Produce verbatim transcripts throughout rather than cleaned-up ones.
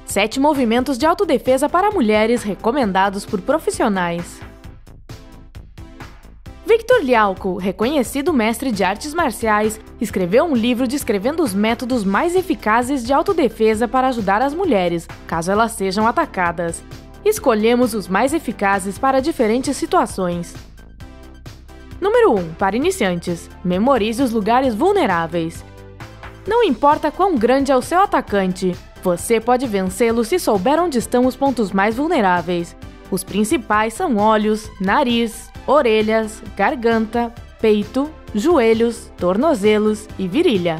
sete movimentos de autodefesa para mulheres recomendados por profissionais. Victor Liaoco, reconhecido mestre de artes marciais, escreveu um livro descrevendo os métodos mais eficazes de autodefesa para ajudar as mulheres, caso elas sejam atacadas. Escolhemos os mais eficazes para diferentes situações. Número um. Para iniciantes, memorize os lugares vulneráveis. Não importa quão grande é o seu atacante, você pode vencê-lo se souber onde estão os pontos mais vulneráveis. Os principais são olhos, nariz, orelhas, garganta, peito, joelhos, tornozelos e virilha.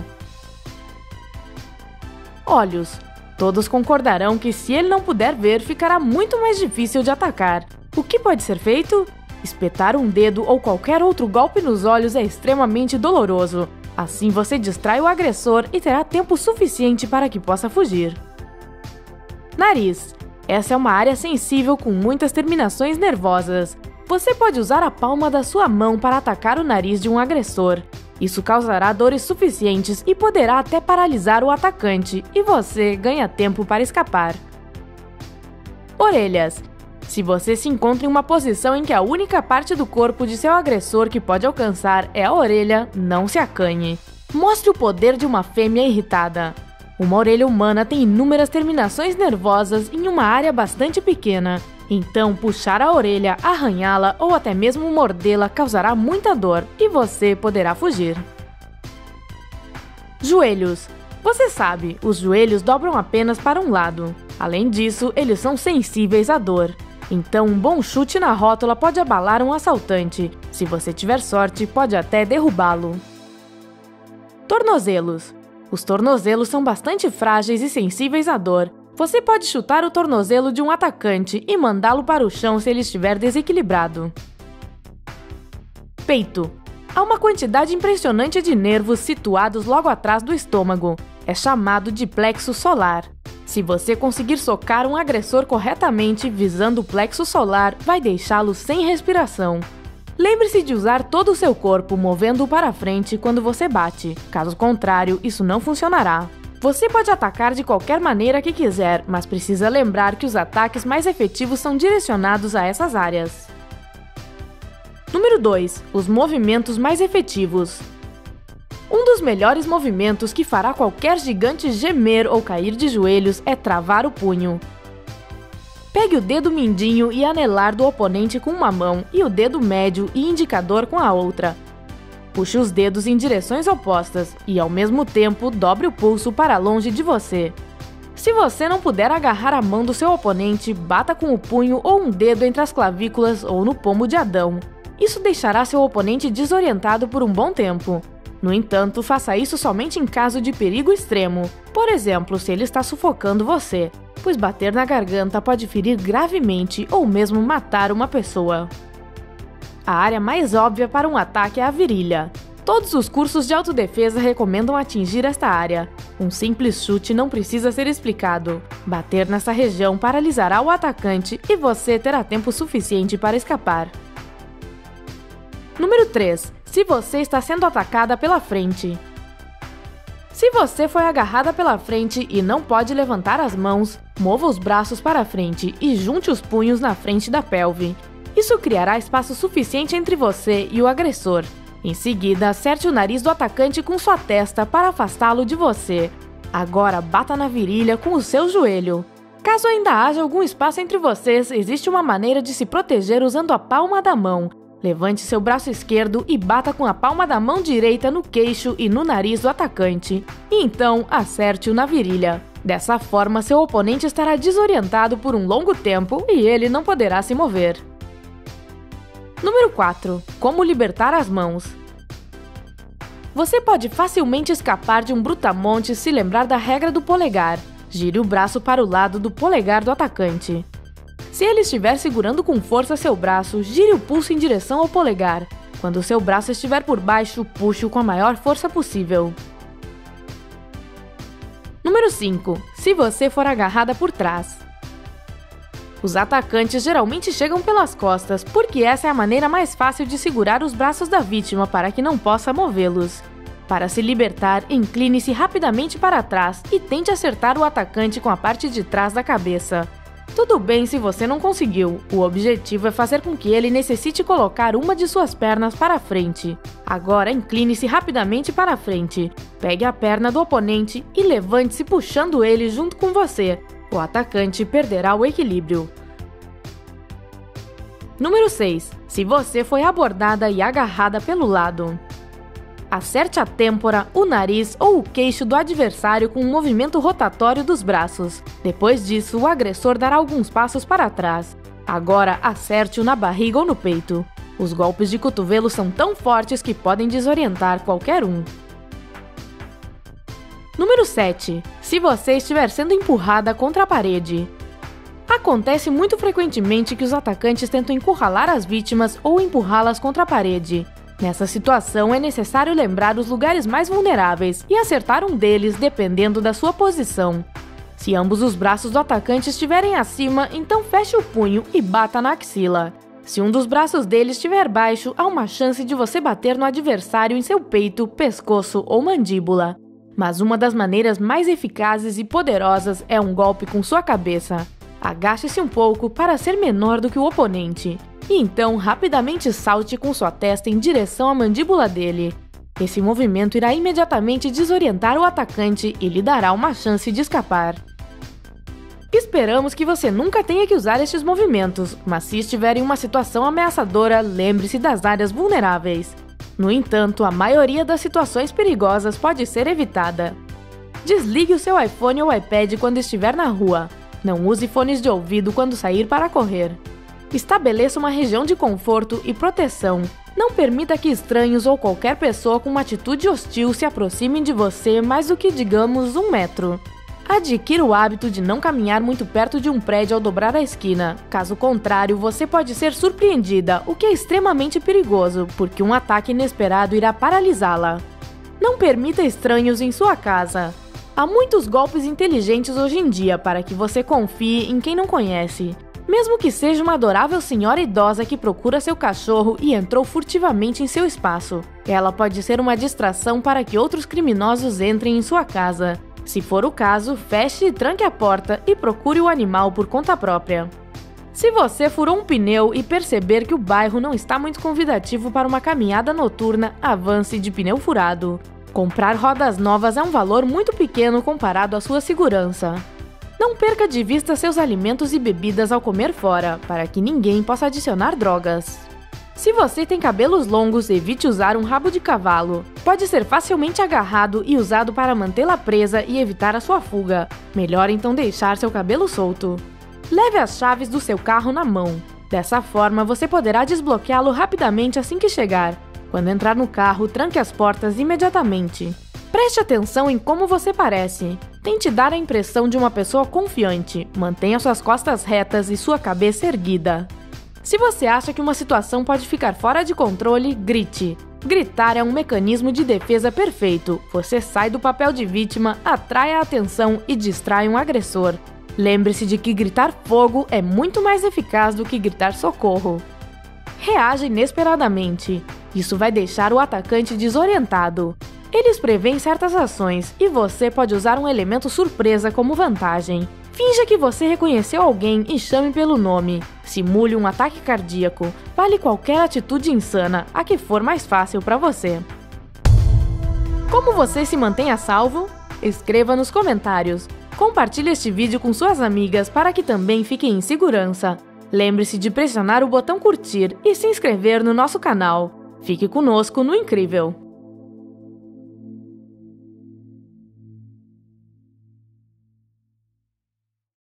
Olhos. Todos concordarão que se ele não puder ver, ficará muito mais difícil de atacar. O que pode ser feito? Espetar um dedo ou qualquer outro golpe nos olhos é extremamente doloroso. Assim você distrai o agressor e terá tempo suficiente para que possa fugir. Nariz. Essa é uma área sensível com muitas terminações nervosas. Você pode usar a palma da sua mão para atacar o nariz de um agressor. Isso causará dores suficientes e poderá até paralisar o atacante, e você ganha tempo para escapar. Orelhas. Se você se encontra em uma posição em que a única parte do corpo de seu agressor que pode alcançar é a orelha, não se acanhe. Mostre o poder de uma fêmea irritada. Uma orelha humana tem inúmeras terminações nervosas em uma área bastante pequena. Então, puxar a orelha, arranhá-la ou até mesmo mordê-la causará muita dor e você poderá fugir. Joelhos. Você sabe, os joelhos dobram apenas para um lado. Além disso, eles são sensíveis à dor. Então, um bom chute na rótula pode abalar um assaltante. Se você tiver sorte, pode até derrubá-lo. Tornozelos. Os tornozelos são bastante frágeis e sensíveis à dor. Você pode chutar o tornozelo de um atacante e mandá-lo para o chão se ele estiver desequilibrado. Peito. Há uma quantidade impressionante de nervos situados logo atrás do estômago. É chamado de plexo solar. Se você conseguir socar um agressor corretamente visando o plexo solar, vai deixá-lo sem respiração. Lembre-se de usar todo o seu corpo movendo-o para frente quando você bate. Caso contrário, isso não funcionará. Você pode atacar de qualquer maneira que quiser, mas precisa lembrar que os ataques mais efetivos são direcionados a essas áreas. Número dois. Os movimentos mais efetivos. Um dos melhores movimentos que fará qualquer gigante gemer ou cair de joelhos é travar o punho. Pegue o dedo mindinho e anelar do oponente com uma mão e o dedo médio e indicador com a outra. Puxe os dedos em direções opostas e, ao mesmo tempo, dobre o pulso para longe de você. Se você não puder agarrar a mão do seu oponente, bata com o punho ou um dedo entre as clavículas ou no pomo de Adão. Isso deixará seu oponente desorientado por um bom tempo. No entanto, faça isso somente em caso de perigo extremo. Por exemplo, se ele está sufocando você, pois bater na garganta pode ferir gravemente ou mesmo matar uma pessoa. A área mais óbvia para um ataque é a virilha. Todos os cursos de autodefesa recomendam atingir esta área. Um simples chute não precisa ser explicado. Bater nessa região paralisará o atacante e você terá tempo suficiente para escapar. Número três. Se você está sendo atacada pela frente. Se você foi agarrada pela frente e não pode levantar as mãos, mova os braços para frente e junte os punhos na frente da pelve. Isso criará espaço suficiente entre você e o agressor. Em seguida, acerte o nariz do atacante com sua testa para afastá-lo de você. Agora, bata na virilha com o seu joelho. Caso ainda haja algum espaço entre vocês, existe uma maneira de se proteger usando a palma da mão. Levante seu braço esquerdo e bata com a palma da mão direita no queixo e no nariz do atacante. E então, acerte-o na virilha. Dessa forma, seu oponente estará desorientado por um longo tempo e ele não poderá se mover. Número quatro. Como libertar as mãos. Você pode facilmente escapar de um brutamonte se lembrar da regra do polegar. Gire o braço para o lado do polegar do atacante. Se ele estiver segurando com força seu braço, gire o pulso em direção ao polegar. Quando seu braço estiver por baixo, puxe-o com a maior força possível. Número cinco. Se você for agarrada por trás. Os atacantes geralmente chegam pelas costas, porque essa é a maneira mais fácil de segurar os braços da vítima para que não possa movê-los. Para se libertar, incline-se rapidamente para trás e tente acertar o atacante com a parte de trás da cabeça. Tudo bem se você não conseguiu, o objetivo é fazer com que ele necessite colocar uma de suas pernas para frente. Agora incline-se rapidamente para frente, pegue a perna do oponente e levante-se puxando ele junto com você. O atacante perderá o equilíbrio. Número seis. Se você foi abordada e agarrada pelo lado. Acerte a têmpora, o nariz ou o queixo do adversário com um movimento rotatório dos braços. Depois disso, o agressor dará alguns passos para trás. Agora, acerte-o na barriga ou no peito. Os golpes de cotovelo são tão fortes que podem desorientar qualquer um. Número sete. Se você estiver sendo empurrada contra a parede. Acontece muito frequentemente que os atacantes tentam encurralar as vítimas ou empurrá-las contra a parede. Nessa situação, é necessário lembrar os lugares mais vulneráveis e acertar um deles dependendo da sua posição. Se ambos os braços do atacante estiverem acima, então feche o punho e bata na axila. Se um dos braços dele estiver baixo, há uma chance de você bater no adversário em seu peito, pescoço ou mandíbula. Mas uma das maneiras mais eficazes e poderosas é um golpe com sua cabeça. Agache-se um pouco para ser menor do que o oponente. E então rapidamente salte com sua testa em direção à mandíbula dele. Esse movimento irá imediatamente desorientar o atacante e lhe dará uma chance de escapar. Esperamos que você nunca tenha que usar estes movimentos, mas se estiver em uma situação ameaçadora, lembre-se das áreas vulneráveis. No entanto, a maioria das situações perigosas pode ser evitada. Desligue o seu iPhone ou iPad quando estiver na rua. Não use fones de ouvido quando sair para correr. Estabeleça uma região de conforto e proteção. Não permita que estranhos ou qualquer pessoa com uma atitude hostil se aproximem de você mais do que, digamos, um metro. Adquira o hábito de não caminhar muito perto de um prédio ao dobrar a esquina. Caso contrário, você pode ser surpreendida, o que é extremamente perigoso, porque um ataque inesperado irá paralisá-la. Não permita estranhos em sua casa. Há muitos golpes inteligentes hoje em dia para que você confie em quem não conhece. Mesmo que seja uma adorável senhora idosa que procura seu cachorro e entrou furtivamente em seu espaço, ela pode ser uma distração para que outros criminosos entrem em sua casa. Se for o caso, feche e tranque a porta e procure o animal por conta própria. Se você furou um pneu e perceber que o bairro não está muito convidativo para uma caminhada noturna, avance de pneu furado. Comprar rodas novas é um valor muito pequeno comparado à sua segurança. Não perca de vista seus alimentos e bebidas ao comer fora, para que ninguém possa adicionar drogas. Se você tem cabelos longos, evite usar um rabo de cavalo. Pode ser facilmente agarrado e usado para mantê-la presa e evitar a sua fuga. Melhor então deixar seu cabelo solto. Leve as chaves do seu carro na mão. Dessa forma, você poderá desbloqueá-lo rapidamente assim que chegar. Quando entrar no carro, tranque as portas imediatamente. Preste atenção em como você parece. Tente dar a impressão de uma pessoa confiante. Mantenha suas costas retas e sua cabeça erguida. Se você acha que uma situação pode ficar fora de controle, grite. Gritar é um mecanismo de defesa perfeito. Você sai do papel de vítima, atrai a atenção e distrai um agressor. Lembre-se de que gritar fogo é muito mais eficaz do que gritar socorro. Reaja inesperadamente. Isso vai deixar o atacante desorientado. Eles prevêem certas ações e você pode usar um elemento surpresa como vantagem. Finja que você reconheceu alguém e chame pelo nome. Simule um ataque cardíaco. Vale qualquer atitude insana, a que for mais fácil para você. Como você se mantém a salvo? Escreva nos comentários. Compartilhe este vídeo com suas amigas para que também fiquem em segurança. Lembre-se de pressionar o botão curtir e se inscrever no nosso canal. Fique conosco no Incrível!